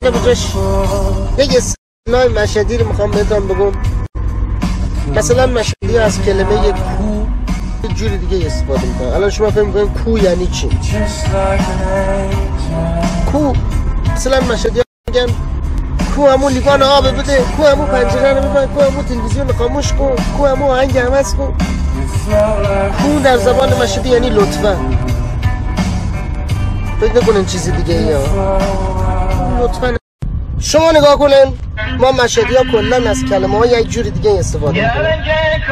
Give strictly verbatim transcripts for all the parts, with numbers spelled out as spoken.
بجاش یک اصطلاح مشهدی رو میخوام بهتون بگم. مثلا مشهدی از کلمه کو یه جوری دیگه استفاده میکنن. الان شما فهم میکنین کو یعنی چی؟ کو مثلا مشهدی ها میگن کو همون لیوان آب بده، کو همون پنجره رو ببند، کو همون تلویزیون رو خاموش کن، کو همون آهنگ عوض کن. کو در زبان مشهدی یعنی لطفا. فکر نکنین چیزی دیگه ای ها. لطفا شما نگاه کنین، ما مشهدی ها کلن از کلمه ها یک جوری دیگه استفاده میکنیم.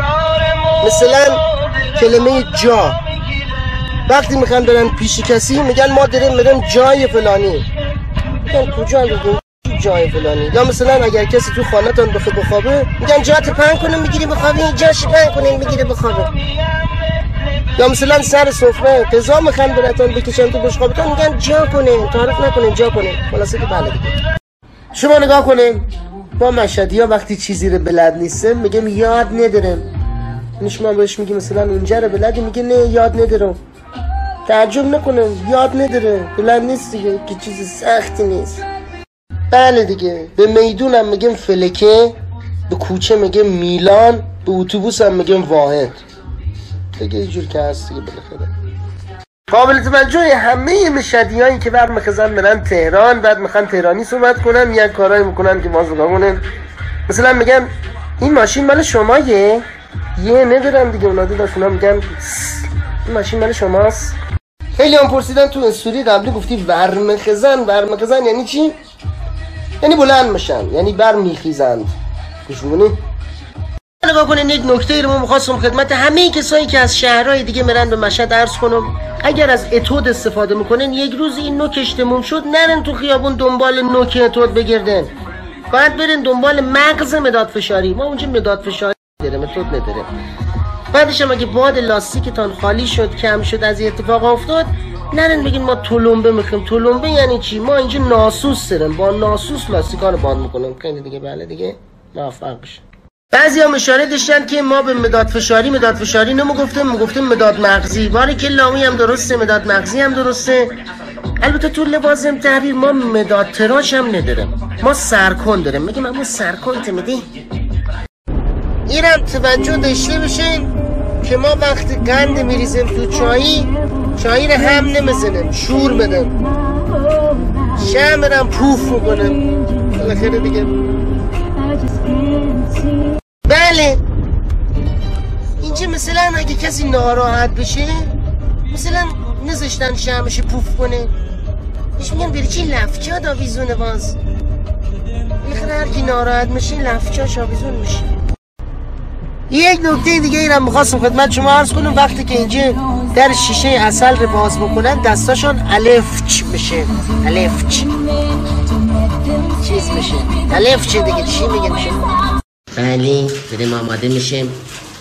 مثلا کلمه جا، وقتی میخوان برن پیش کسی میگن ما داریم میریم جای فلانی. میگن کجا میگن جای فلانی؟ یا مثلا اگر کسی تو خانه‌تون بخواد بخوابه میگن جات پهن کنیم میگیری بخوابی، جاش پهن کنیم میگیری بخوابه. یا مثلا سر سفره غذا میخوان براتون بکشن تو بشقابتون میگن جا کنین، تعارف نکنین، جا کنین. خلاصه که بله دیگه. شما نگاه کنین، ما مشهدی ها وقتی چیزی رو بلد نیستیم میگیم یاد ندارم. یعنی شما بهش میگی مثلا اینجا رو بلدی، میگه نه یاد ندارم. تعجب نکنین، یاد نداره، بلد نیست دیگه، که چیز سختی نیست. بله دیگه. به میدون هم میگیم فلکه، به کوچه میگیم میلان، به اتوبوس هم میگیم واحد. دیگه اینجور که هست دیگه. بالاخره قابل توجه همه مشهدی هایی که بر مخزن برن تهران، بعد میخوان تهرانی صحبت کنن، یک کارایی میکنن که باز کنن. مثلا میگن این ماشین مال شمایه؟ یه ندارن دیگه. اونا دیداشونا میگن این ماشین مال شماست. خیلی هم پرسیدن تو استوری قبلی گفتی برمخزن. برمخزن یعنی چی؟ یعنی بلند میشن، یعنی برمیخیزند. گوش می‌کنی؟ نگاه کنین، یک نکته رو من می‌خواستم خدمت همه کسایی که از شهرهای دیگه میرن به مشهد عرض کنم. اگر از اتود استفاده میکنن، یک روز این نوکش تموم شد، نرن تو خیابون دنبال نوک اتود بگردن. باید برین دنبال مغز مداد فشاری. ما اونجا مداد فشاری داریم، اتود نداریم. بعدش هم اگه باد لاستیکتان خالی شد، کم شد، از این اتفاق افتاد، نرن بگین ما تلمبه میخوایم. تلمبه یعنی چی؟ ما اینجا ناسوس داریم، با ناسوس لاستیکا رو باد میکنیم. خیلی دیگه. بله دیگه. موفق بشین. بعضی هم اشاره داشتن که ما به مداد فشاری مداد فشاری نمو گفتیم، میگفتیم مداد مغزی. باری که لامی هم درسته، مداد مغزی هم درسته. البته تو لباسم تحریر ما مداد تراش هم نداریم، ما سرکن داریم. میگیم اما سرکن تمیدی. اینم توجه داشته بشین که ما وقتی قند میریزیم تو چایی، چایی رو هم نمیزنیم، شور بدیم، شمرم پوف میکنیم. بالاخره دیگه. بله اینجا مثلا اگه کسی ناراحت بشه، مثلا نذاشتن شمش پوف کنه، بهش میگن بری چی لفچا داویزونه. باز بالاخره هر کی ناراحت میشه لفچاش آویزون میشه. یک نکته دیگه اینم میخواستم خدمت شما عرض کنم. وقتی که اینجا در شیشه عسل رو باز بکنن، دستاشون الفچ میشه. الفچ چیز میشه. الفچ دیگه چی میگن میشه؟ بله بریم آماده میشیم.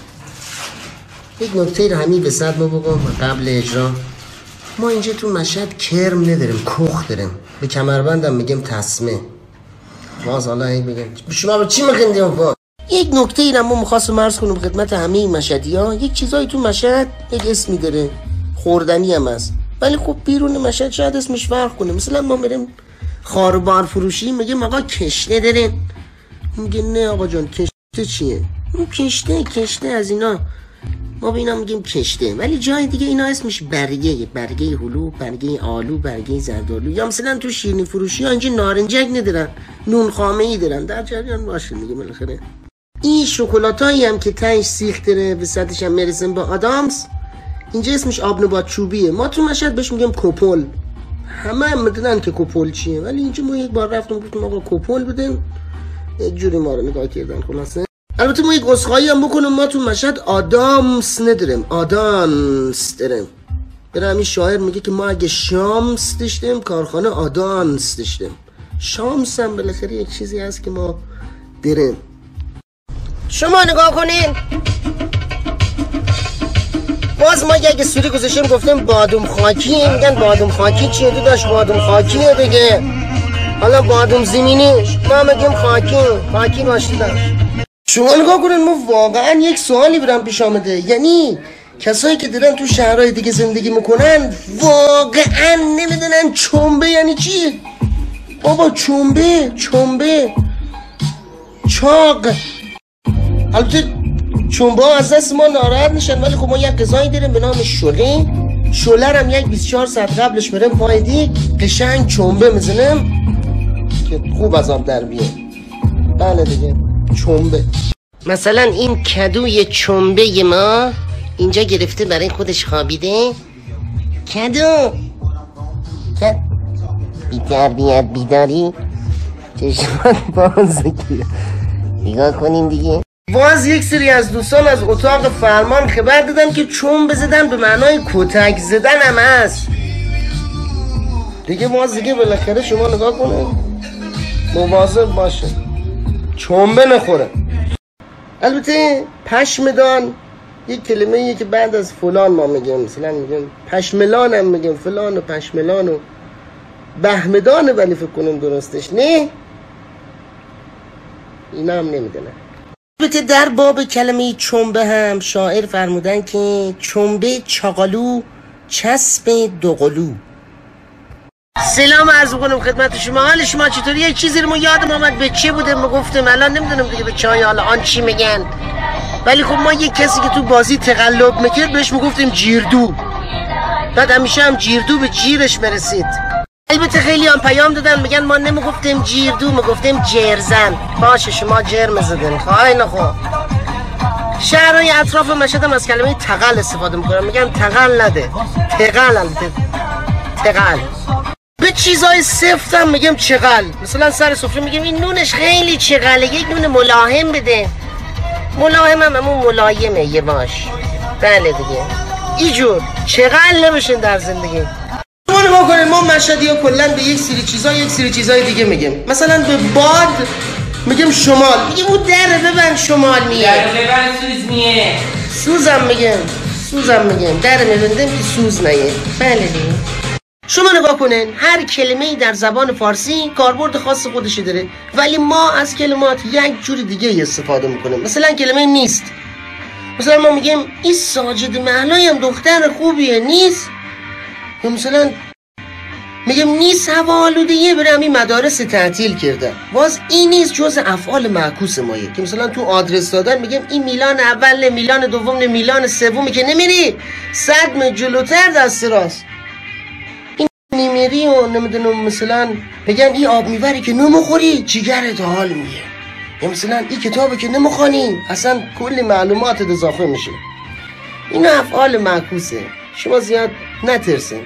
یک نکته رو همین به صد ما بگم قبل اجرا. ما اینجا تو مشهد کرم نداریم، کخ داریم. به کمربندم میگیم تسمه. باز حالا این بگم شما به چی میخندیم؟ با یک نکته ای رو ما میخواستم عرض کنم خدمت همه این مشهدی ها. یک چیزایی تو مشهد یک اسمی داره، خوردنی هم هست، ولی خب بیرون مشهد شاید اسمش فرق کنه. مثلا ما میریم خاربار فروشی، میگیم آقا کشته داره، میگه نه آقا جان کشته چیه؟ اون کشته کشته از اینا، ما به اینا میگیم کشته. ولی جای دیگه اینا اسمش برگه، برگه هلو، برگه آلو، برگه زردآلو. یا مثلا تو شیرینی فروشی ها اینجا نارنجک ندارن، نون خامه ای دارن. در جریان باشین دیگه. بالاخره این شکلاتایی هم که تهش سیخ داره، وسطش هم میرسیم به آدامس، اینجا اسمش آبنبات چوبیه. ما تو مشهد بهش میگیم کپل. همه هم میدونن که کپل چیه، ولی اینجا ما یک بار رفتم گفتم آقا کپل بدن، یک جوری ما رو نگاه کردن. خلاصه البته ما یک عذرخواهی هم بکنم، ما تو مشهد آدامس نداریم، آدانس داریم. برای همین شاعر میگه که ما اگه شامس داشتیم، کارخانه آدانس داشتیم. شامس هم بالاخره یک چیزی هست که ما داریم. شما نگاه کنین، باز ما یک سوری گذاشتیم گفتیم بادوم خاکی. میگن بادوم خاکی چیه؟ تو داشت بادوم خاکیه دیگه. حالا بادوم زمینیش ما میگیم خاکی. خاکی باشی داشت. شما نگاه کنین، ما واقعا یک سوالی برام پیش آمده. یعنی کسایی که دارن تو شهرهای دیگه زندگی میکنن واقعا نمیدونن چنبه یعنی چی. بابا چنبه چنبه چاق. البته چنبه ها از دست ما ناراحت نشن، ولی خب ما یک غذایی داریم به نام شله. شله هم یک بیست و چهار ساعت قبلش بریم پای دیگ قشنگ چنبه میزنم که خوب از آب در بیه. بله دیگه چنبه. مثلا این کدوی چنبه ما اینجا گرفته برای خودش خوابیده. کدو کد بی‌تربیت بیداری چشمان باز گیره. نگاه کنیم دیگه. باز یک سری از دوستان از اتاق فرمان خبر دادن که چنبه زدن به معنای کتک زدن هم هست دیگه. باز دیگه بالاخره شما نگاه کنه مواظب باشه چنبه نخوره. البته پشمدان یک کلمه ایه که بعد از فلان ما میگیم، مثلا میگیم پشملان هم میگیم، فلان و پشملان و بهمدانه، ولی فکر کنم درستش نه، اینا هم نمیدونن. البته در باب کلمه چنبه هم شاعر فرمودن که چنبه چاقالو چسب دوقلو. سلام عرض می‌کنم خدمت شما. حال شما چطوری؟ یک چیزی رو ما یادم آمد به چه بوده میگفتم، الان نمیدونم دیگه به چای حالا آن چی میگن، ولی خب ما یک کسی که تو بازی تقلب میکرد بهش میگفتیم جیردو. بعد همیشه هم جیردو به جیرش برسید. البته خیلی هم پیام دادن میگن ما نمیگفتیم جیردو میگفتیم جرزن. باشه شما جرم زدن خواهی نخوا. شهرهای اطراف مشهد هم از کلمه تقل استفاده میکنن، میگن تقل نده، تقل. البته تقل. به چیزای سفت هم میگم چقل. مثلا سر سفره میگیم این نونش خیلی چقله، یک نون ملاهم بده. ملاهم هم همون ملایمه یه باش. بله دیگه اینجور چقل نمیشن در زندگی. شما نگاه کنید ما مشهدی ها کلن به یک سری چیزا یک سری چیزای دیگه میگیم. مثلا به باد میگیم شمال، میگیم اون در ببند شمال میه، در ببند سوز میه. سوزم میگم سوزم میگم در میبندم که سوز نیه. بله دیگه. شما نگاه کنین هر کلمه‌ای در زبان فارسی کاربرد خاص خودش داره، ولی ما از کلمات یک جور دیگه استفاده میکنیم. مثلا کلمه نیست، مثلا ما میگیم این ساجد محلای هم دختر خوبیه نیست، یا مثلا میگم نیست هوا آلوده‌ایه بره همین مدارس تعطیل کرده. باز این نیست جز افعال معکوس مایه که مثلا تو آدرس دادن میگم این میلان اول نه، میلان دوم نه، میلان سومی که نمیری صد متر جلوتر دست راست. نیمیری و نمیدونم مثلا بگن این آب میبری که نمیخوری جیگرت حال میگه، یا مثلا این کتابی که نمیخوانی اصلا کلی معلومات اضافه میشه. این افعال معکوسه، شما زیاد نترسین.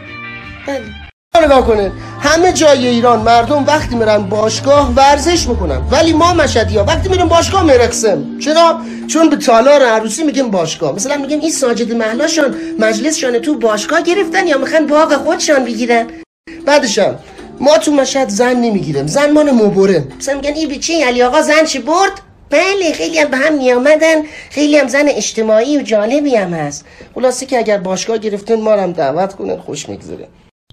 نگاه کنه همه جای ایران مردم وقتی میرن باشگاه ورزش میکنن، ولی ما مشهدی ها وقتی میرن باشگاه میرقصیم. چرا؟ چون به تالار عروسی میگیم باشگاه. مثلا میگیم این ساجد محلاشان مجلسشان تو باشگاه گرفتن یا میخوان باغ خودشان بگیرن. بعدشم ما تو مشهد زن نمیگیریم، زن مان مبره. مثلا میگن این بیچه علی آقا زنش برد. بله خیلی هم به هم میامدن، خیلی هم زن اجتماعی و جالبی هم هست. خلاصه که اگر باشگاه گرفتن ما هم دعوت کنن، خوش میگذره.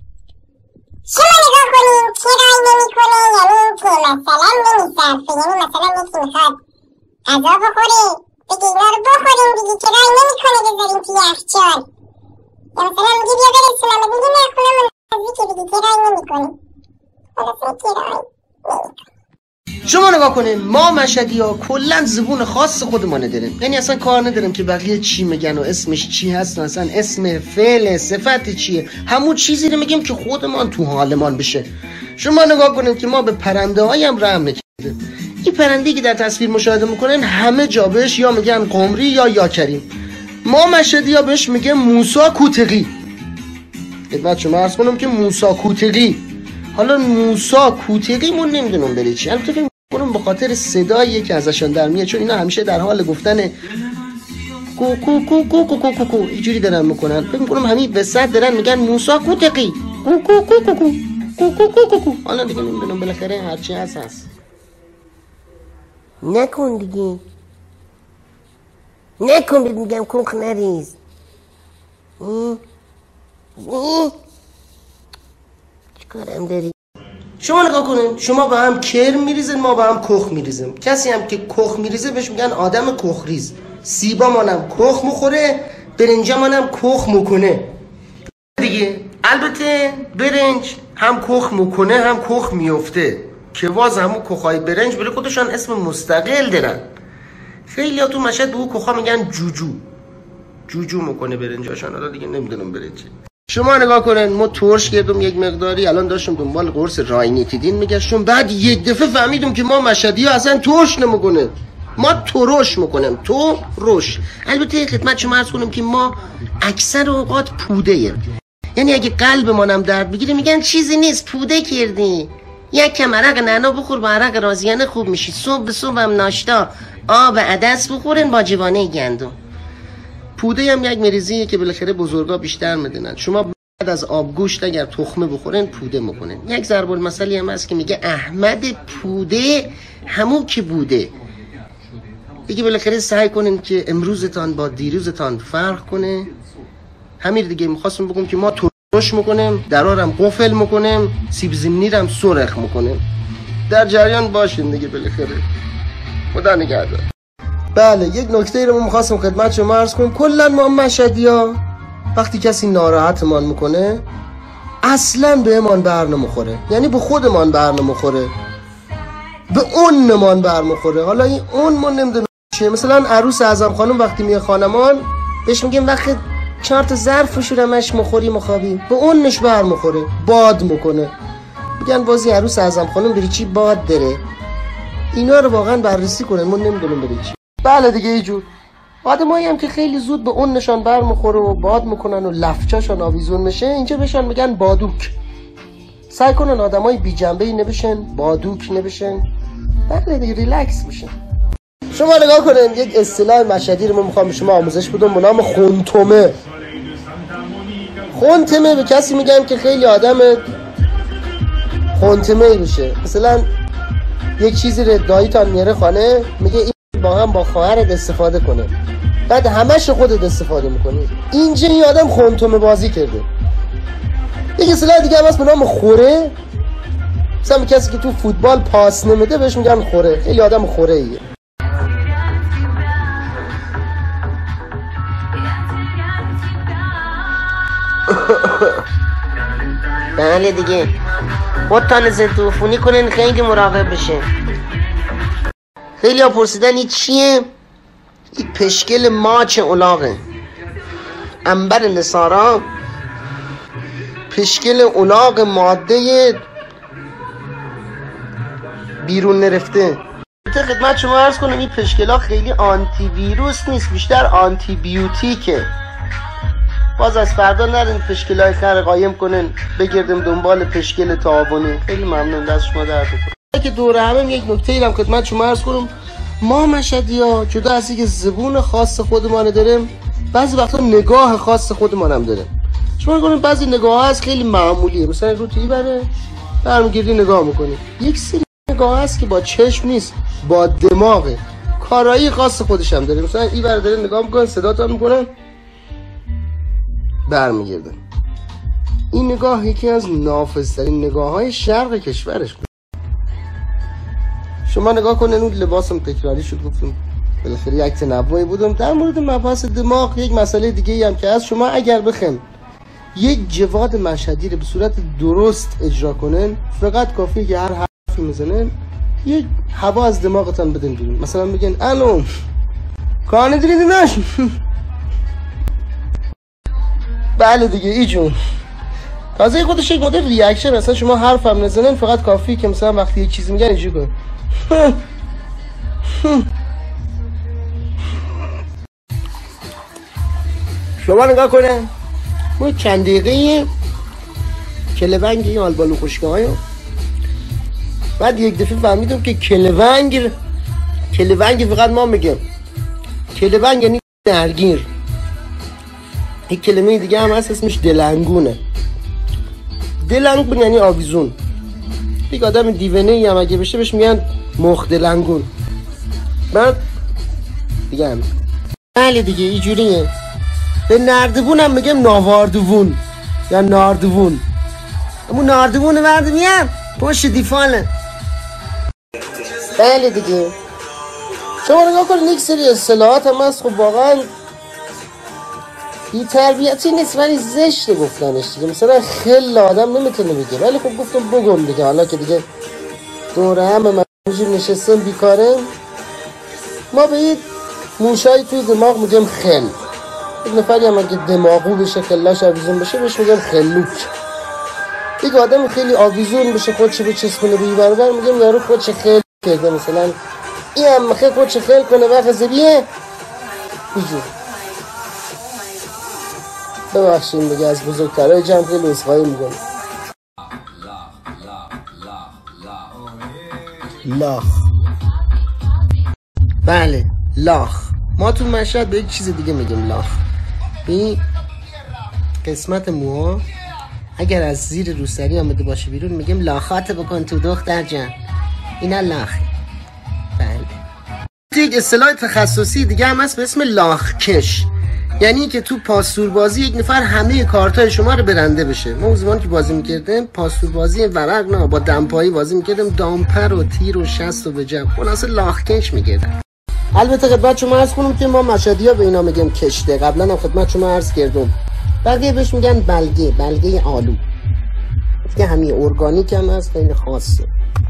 شما نگاه کنیم چرا نمی کنه، یعنی که مثلا نمیصرفه، یعنی مثلا یکی میخواد غذا بخوره بگه اینا رو بخوریم دیگه، چرا نمی کنه بذاریم توی یخچال، یا مثلا میگه بیا برسونم میگه نه خونمون نزدیکه دیگه، چرا نمی کنیم. خلاصه چرا نمی کنیم. شما نگاه کنین ما مشهدی ها کلن زبون خاص خودمانه داریم، یعنی اصلا کار نداریم که بقیه چی میگن و اسمش چی هست و اصلا اسم فعل صفت چیه، همون چیزی رو میگیم که خودمان تو حالمان بشه. شما نگاه کنین که ما به پرنده هایی هم رحم نکردیم. این پرنده‌ای که در تصویر مشاهده میکنن همه جا بهش یا میگن قمری یا یا کریم. ما مشهدی ها بهش میگه موسی کوتقی. خدمت شما عرض کنم که موسی کوتقی. حالا موسی کوتقی مون نمیدونم بری چی، البته فکر میکنم به خاطر صدایی که ازشان در میاد، چون اینا همیشه در حال گفتن کو کو کو کو کو کو کو اینجوری دارن میکنن. فکر میکنم همین وسط دارن میگن موسی کوتقی کو کو کو کو کو کو کو کو. حالا دیگه نمیدونم بالاخره هرچی هست هست. نکن دیگه نکن بهت میگم کوخ نریز. چیکارم داری؟ شما نگاه کنین شما با هم کرم میریزین، ما با هم کخ میریزیم. کسی هم که کخ میریزه بهش میگن آدم کخریز. سیبا مانم کخ مخوره، برنجا مانم کخ مکنه دیگه. البته برنج هم کخ میکنه هم کخ میفته که واز همون کخهای برنج بله خودشان اسم مستقل دارن. خیلی ها تو مشهد به اون کخها میگن جوجو. جوجو میکنه برنجاشان. حالا دیگه نمیدونم برنج. شما نگاه کنن ما ترش کردم یک مقداری، الان داشتم دنبال قرص راینیتیدین میگشتم، بعد یک دفعه فهمیدم که ما مشهدی ها اصلا ترش نمیکنه، ما ترش میکنیم. تو روش. البته خدمت شما عرض کنم که ما اکثر اوقات پوده ایم. یعنی اگه قلبمانم درد بگیره میگن چیزی نیست پوده کردی، یک کم عرق نعنا بخور با عرق رازیانه خوب میشی. صبح به صبح هم ناشتا آب عدس بخورن با جوانه گندم. پوده هم یک مریضیه که بالاخره بزرگا بیشتر میدونن. شما بعد از آبگوشت اگر تخمه بخورن پوده میکنن. یک ضرب المثلی هم هست که میگه احمد پوده همون که بوده. دیگه بالاخره سعی کنین که امروزتان با دیروزتان فرق کنه. همین دیگه میخواستم بگم که ما ترش میکنیم، درارم قفل میکنیم، سیب زمینی رم سرخ میکنیم. در جریان باشین دیگه بالاخره. خدا نگهدار. بله یک نکته رو میخواستم خدمت شما عرض کنم. کلا ما مشهدی‌ها وقتی کسی ناراحتمان میکنه اصلا بهمان بر نمیخوره، یعنی به خودمان بر نمیخوره، به اونمان بر میخوره. حالا این اون ما نمیدونم چیه. مثلا عروس اعظم خانم وقتی میه خانمان بهش میگیم وقت چهار تا ظرف شورمش مخوری مخابی، به اونش بر میخوره، باد میکنه. میگن بازی عروس اعظم خانم بری چی باد داره. اینا رو واقعا بررسی کنن، ما نمیدونم بری چی. بله دیگه اینجور آدمایی هم که خیلی زود به اون نشان بر میخوره و باد میکنن و لفچاشون آویزون میشه، اینجا بهشون میگن بادوک. سعی کنن آدمای بی جنبه ای نبشن، بادوک نبشن. بله دیگه ریلکس بشن. شما نگاه کنین یک اصطلاح مشهدی رو من میخوام به شما آموزش بدم به نام خونتمه. خونتمه به کسی میگم که خیلی آدم خونتمه ای بشه. مثلا یک چیزی رو داییتان میاره خانه میگه این با هم با خواهرت استفاده کنه، بعد همش خودت استفاده میکنی. اینجا این آدم خونتمه بازی کرده. یک اصطلاح دیگه هم هست به نام خوره. مثلا کسی که تو فوتبال پاس نمیده بهش میگن خوره. خیلی آدم خوره ایه. بله دیگه خودتان ضد عفونی کنین، خیلی مراقب بشه. خیلی ها پرسیدن این چیه؟ این پشکل ماچ الاغه، عنبر نصارا. پشکل الاغ ماده بیرون نرفته. خدمت شما عرض کنم این پشکل ها خیلی آنتی ویروس نیست، بیشتر آنتی بیوتیکه. باز از فردا نرین پشکل های خر قایم کنن بگردیم دنبال پشکل تعاونی. خیلی ممنون، دست شما درد کنه. که دور همه یک نکته ایرم خدمت شما عرض کنم. ما مشهدی ها جدا از اینکه زبون خاص خودمان داریم، بعضی وقتا نگاه خاص خودمان هم داریم. شما نگاه کنید بعضی نگاه ها از خیلی معمولیه، مثلا رو تی بره برمیگردی نگاه میکنی. یک سری نگاه هست که با چشم نیست، با دماغه، کارایی خاص خودش هم داره. مثلا این برادر نگاه میکنن، صدا تا میکنن، برمیگردن. این نگاه یکی از نافذترین نگاه های شرق کشورش. شما نگاه کنین اون لباسم تکراری شد، گفتم بالاخره یک تنوعی بودم در مورد مبحث دماغ. یک مسئله دیگه ای هم که از شما اگر بخواید یک جواد مشهدی رو به صورت درست اجرا کنن، فقط کافیه که هر حرفی میزنن یک هوا از دماغتان بدن بیرون. مثلا میگن الو کار نداری دیناش. بله دیگه ایجون تازه خودش یک مدل ریاکشن. مثلا شما حرف هم نزنن، فقط کافیه که مثلا وقتی یک چیزی میگن اینجوری کن. شما نگاه کنه ما چند دقیقه کلونگ این آلبالو خوشگاهی، بعد یک دفعه فهمیدم که کلونگ کلونگ فقط ما میگم کلونگ یعنی درگیر. یک کلمه دیگه هم هست اسمش دلنگونه. دلنگون یعنی آویزون. یک آدم دیوانه ای هم اگه بشه بهش میگن مخ دلنگون. بعد دیگه هم بله دیگه اینجوریه. به نردبون هم میگم ناواردوون یا ناردوون. همون ناردوون ورد میام پشت دیفانه. بله دیگه شما نگاه کنید یک سری اصطلاحات هم هست خب واقعا بی تربیتی نیست ولی زشته گفتنش دیگه. مثلا خیلی آدم نمیتونه بگه، ولی خب گفتم بگم دیگه. حالا که دیگه دوره همه من اینجور نشستم بیکاره، ما به این موشایی توی دماغ میگم خل. یک نفری هم اگه دماغو بشه، خلاش آویزون بشه، بهش میگم خلوک. یک آدم خیلی آویزون بشه خودش به چسبونه به این برابر، میگم یارو خودش خل کرده. مثلا این هم خیلی خودش خل کنه وقت زبیه اینجور. ببخشیم دیگه از بزرگترهای جمع خیلی عذرخواهی میکنم. لاخ. بله لاخ. ما تو مشهد به یک چیز دیگه میگیم لاخ. این قسمت موها اگر از زیر روسری آمده باشه بیرون میگیم لاخات بکن تو دختر جان، اینا لاخ. بله. یک اصطلاح تخصصی دیگه هم هست به اسم لاخکش، یعنی که تو پاسور بازی یک نفر همه کارتای شما رو برنده بشه. ما اون زمان که بازی میکردیم پاسور بازی ورق نه، با دمپایی بازی میکردیم، دامپر و تیر و شست و بجم، خلاصه لاخکش میکردیم. البته خدمت شما عرض کنم که ما مشهدی‌ها به اینا میگیم کشته. قبلا هم خدمت شما عرض کردم. بقیه بهش میگن بلگه، بلگه آلو که همین ارگانیک هم هست، خیلی خاصه.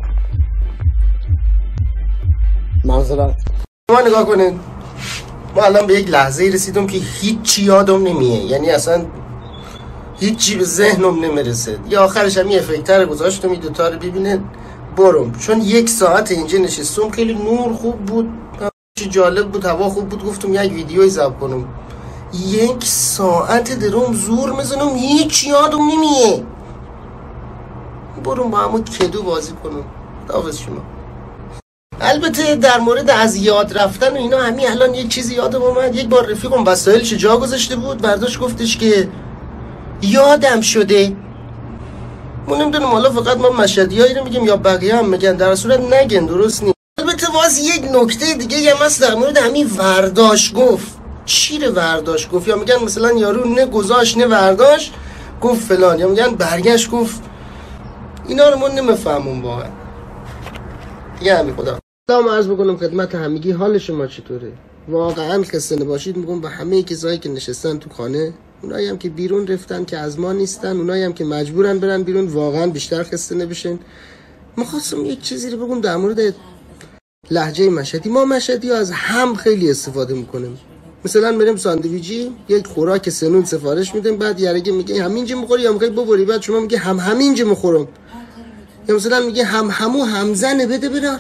معذرت. شما نگاه کنید، ما الان به یک لحظه رسیدم که هیچی یادم نمیه، یعنی اصلا هیچی به ذهنم نمیرسه. یا آخرش هم یه افکتر گذاشتم این دوتا رو ببینن برم، چون یک ساعت اینجا نشستم، خیلی نور خوب بود، چه جالب بود، هوا خوب بود، گفتم یک ویدیوی ضبط کنم. یک ساعت درم زور میزنم هیچ یادم نمیه. برم با همون کدو بازی کنم. خداحافظ شما. البته در مورد از یاد رفتن و اینا همین الان یک چیزی یادم اومد. یک بار رفیقم وسایلش جا گذاشته بود، برداشت گفتش که یادم شده. من نمیدونم حالا فقط ما مشهدیایی رو میگیم یا بقیه هم میگن، در صورت نگن، درست نیست. البته باز یک نکته دیگه هم هست در مورد همین ورداش گفت. چی رو ورداش گفت؟ یا میگن مثلا یارو نه گذاشت نه ورداش گفت فلان، یا میگن برگشت گفت. اینا رو من نمیفهمم واقعا. دیگه همین خدا. سلام عرض بکنم خدمت همگی، حال شما چطوره؟ واقعا خسته نباشید میگم به همه کسایی که نشستن تو خانه، اونایی هم که بیرون رفتن که از ما نیستن، اونایی هم که مجبورن برن بیرون، واقعا بیشتر خسته نبشین. می‌خواستم یک چیزی رو بگم در مورد لهجه مشهدی. ما مشهدی از هم خیلی استفاده میکنیم. مثلا بریم ساندویچی یک خوراک سنون سفارش میدیم، بعد یارگی میگه همینجا میخوری یا میخوای ببری، بعد شما میگه هم همینجا میخورم، یا مثلا میگه هم همو همزنه بده برار.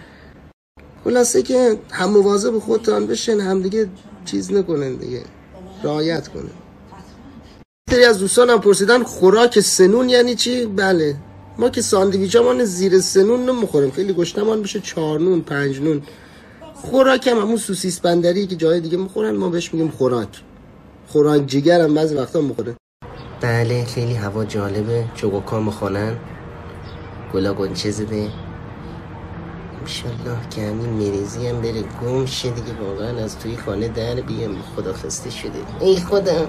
خلاصه که هم مواظب خودتان بشین، هم دیگه چیز نکنن دیگه، رعایت کنن. سری از دوستانم پرسیدن خوراک سنون یعنی چی؟ بله، ما که ساندویچمون زیر سنون نمیخوریم، خیلی گشتمان بشه چهار نون پنج نون. خوراک هم همون سوسیس بندری که جای دیگه میخورن، ما بهش میگیم خوراک. خوراک جگر هم بعضی وقتا میخوره. بله خیلی هوا جالبه، چوگوکا میخونن، گلا گنچه زده. انشالله که همین مریضی هم بره گم شه دیگه، واقعا از توی خانه در بیم. خدا خسته شده ای خدا.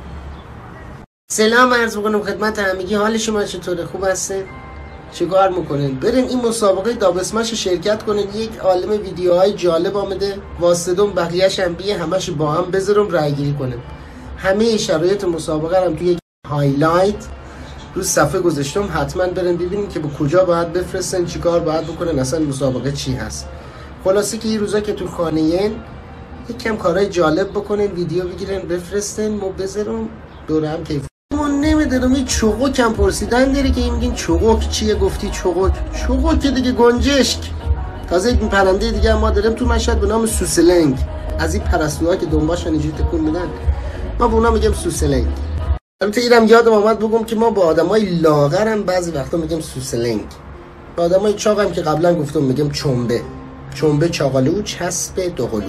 سلام عرض میکنم خدمت همگی، حال شما چطوره؟ خوب هستین؟ چیکار میکنین؟ برین این مسابقه دابسمش شرکت کنین. یک عالم ویدیوهای جالب آمده، واسطم بقیه‌اش هم بیه، همش با هم بذارم رای گیری کنیم. همه شرایط مسابقه هم توی یک هایلایت رو صفحه گذاشتم، حتما برین ببینین که به کجا باید بفرستن، چیکار باید بکنن، اصلا مسابقه چی هست. خلاصه که این روزا که تو خانه این یک کم کارهای جالب بکنین، ویدیو بگیرن بفرستن، ما بذارم دوره هم کیف. ما نمیدونم این چوغوک هم پرسیدن داره که این میگین چوغوک چیه؟ گفتی چوغوک. چوغوک دیگه گنجشک. تازه یک پرنده دیگه ما داریم تو مشهد به نام سوسلنگ، از این پرستوها که دنباشن اینجوری تکون میدن، ما به اونا میگیم سوسلنگ. البته اینم یادم اومد بگم که ما با آدمای لاغر هم بعضی وقتا میگیم سوسلنگ. با آدمای چاق هم که قبلا گفتم میگیم چنبه. چنبه چاقالو، چسب دوقلو.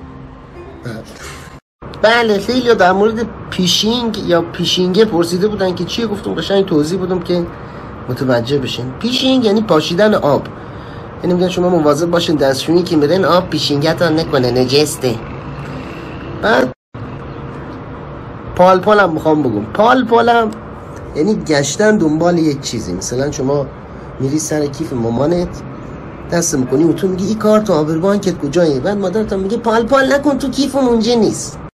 بله خیلی در مورد پیشینگ یا پیشینگه پرسیده بودن که چیه، گفتم قشنگ توضیح بدم که متوجه بشین. پیشینگ یعنی پاشیدن آب، یعنی میگن شما مواظب باشین دستشویی که میرین آب پیشینگتان نکنه، نجسته. بعد پال پالم میخوام بگم. پال پالم یعنی گشتن دنبال یک چیزی. مثلا شما میری سر کیف مامانت دست میکنی و تو میگی این کارت آبر بانکت کجایه، بعد مادرت میگه پال پال نکن تو کیفم اونجا نیست.